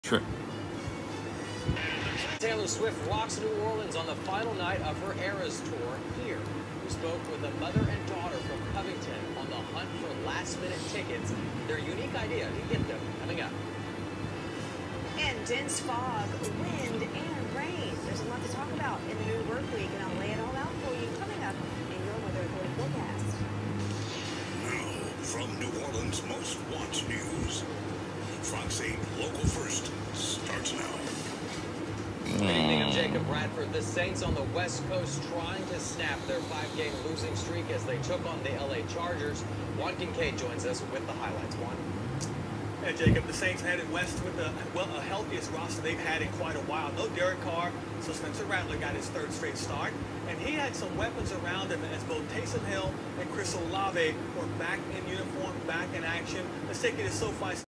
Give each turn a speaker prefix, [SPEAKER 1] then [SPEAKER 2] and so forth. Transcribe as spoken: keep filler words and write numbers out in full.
[SPEAKER 1] Sure.
[SPEAKER 2] Taylor Swift rocks New Orleans on the final night of her Eras tour here. We spoke with a mother and daughter from Covington on the hunt for last-minute tickets. Their unique idea to get them coming up.
[SPEAKER 3] And dense fog, wind, and rain. There's a lot to talk about in the new work week, and I'll lay it all out for you coming up in your Weather Authority forecast.
[SPEAKER 4] Now, from New Orleans' most watched news, Fox eight Local First starts now.
[SPEAKER 2] Good evening, I'm Jacob Bradford. The Saints on the West Coast trying to snap their five-game losing streak as they took on the L A Chargers. Juan Kincaid joins us with the highlights. Juan.
[SPEAKER 5] Yeah, Jacob, the Saints headed west with the well, a healthiest roster they've had in quite a while. No Derek Carr, so Spencer Rattler got his third straight start. And he had some weapons around him as both Taysom Hill and Chris Olave were back in uniform, back in action. Let's take it to SoFi.